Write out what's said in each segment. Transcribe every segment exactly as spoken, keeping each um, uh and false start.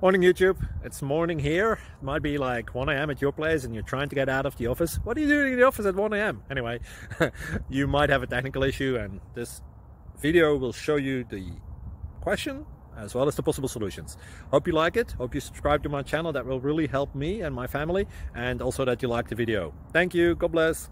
Morning YouTube, it's morning here. It might be like one A M at your place and you're trying to get out of the office. What are you doing in the office at one A M? Anyway, you might have a technical issue and this video will show you the question as well as the possible solutions. Hope you like it, hope you subscribe to my channel. That will really help me and my family, and also that you like the video. Thank you, God bless.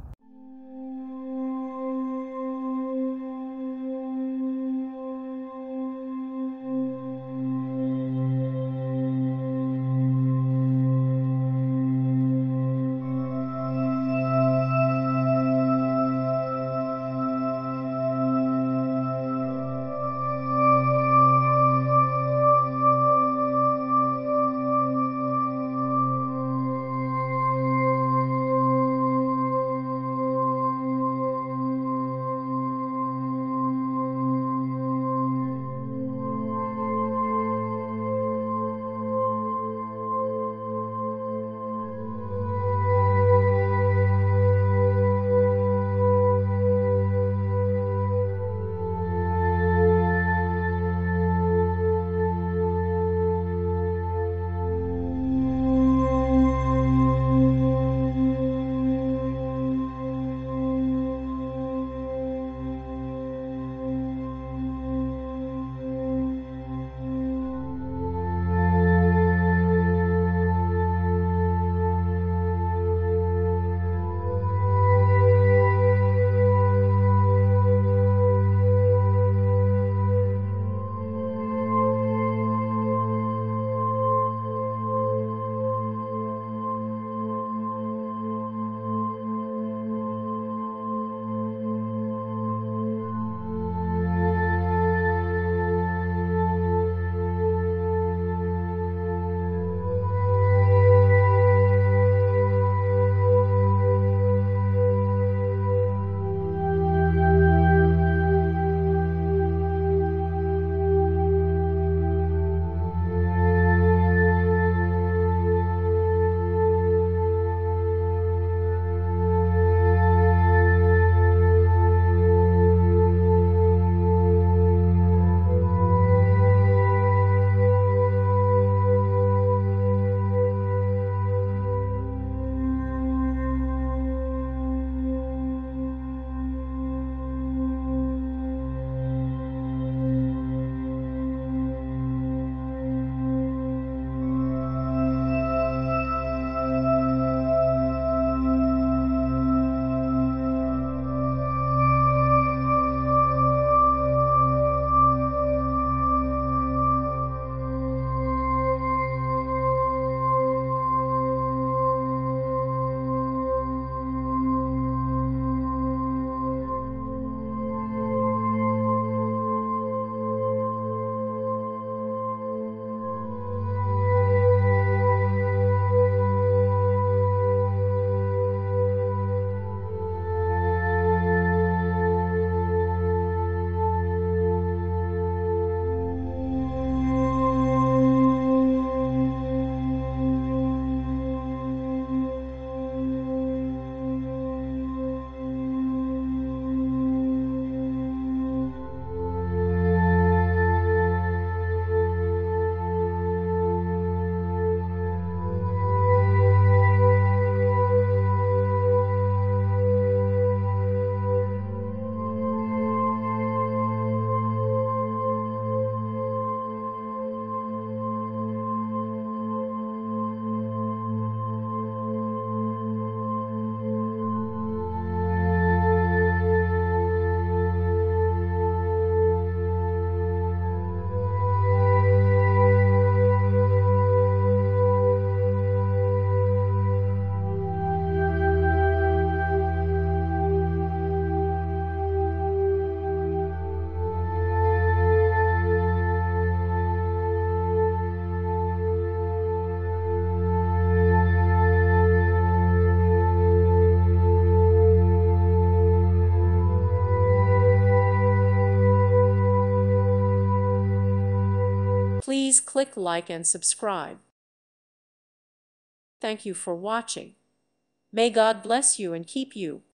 Please click like and subscribe. Thank you for watching. May God bless you and keep you.